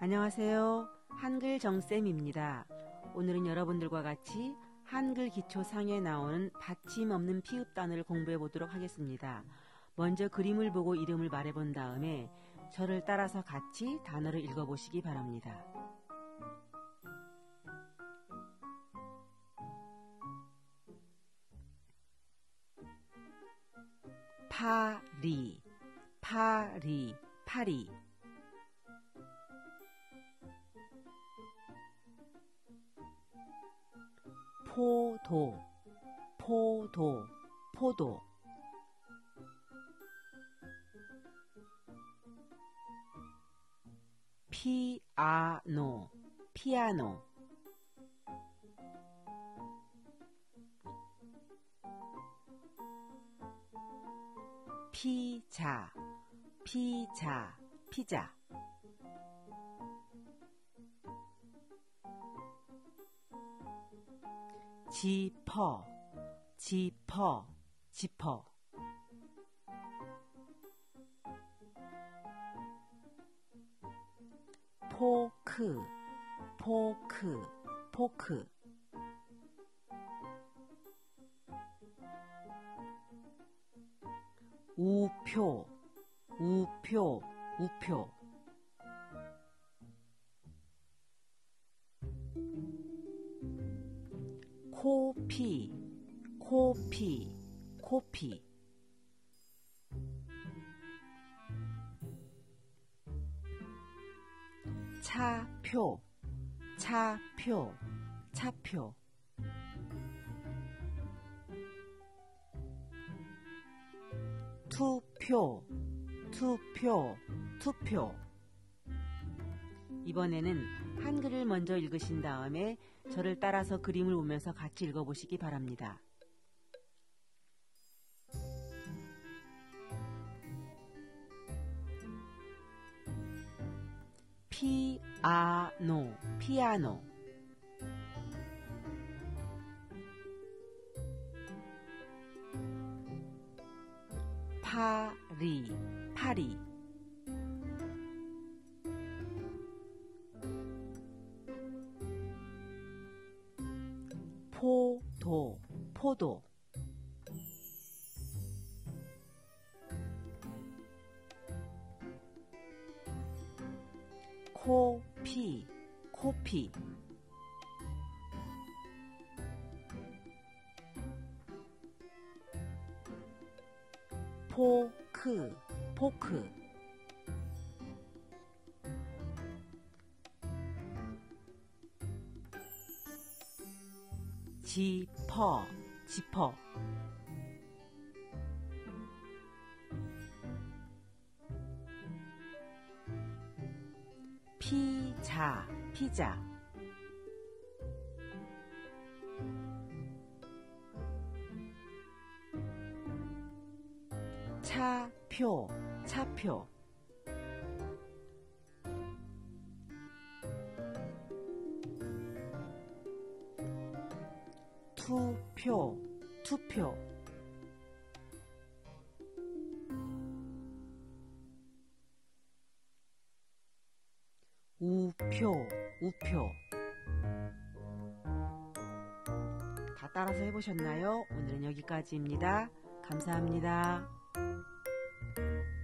안녕하세요. 한글 정쌤입니다. 오늘은 여러분들과 같이 한글 기초상에 나오는 받침 없는 피읍 단어를 공부해 보도록 하겠습니다. 먼저 그림을 보고 이름을 말해본 다음에 저를 따라서 같이 단어를 읽어보시기 바랍니다. 파리, 파리, 파리. 포도, 포도, 포도. 피아노, 피아노. 피자, 피자, 피자. 지퍼, 지퍼, 지퍼. 포크, 포크, 포크. 우표, 우표, 우표. 코피, 코피, 코피. 차표, 차표, 차표. 투표, 투표, 투표. 이번에는 한글을 먼저 읽으신 다음에 저를 따라서 그림을 보면서 같이 읽어보시기 바랍니다. 피아노, 피아노. 파리, 파리. 포도, 포도. 코피, 코피. 포크, 포크. 지퍼, 지퍼. 피자, 피자. 차표, 차표. 투표, 투표. 우표, 우표. 다 따라서 해보셨나요? 오늘은 여기까지입니다. 감사합니다.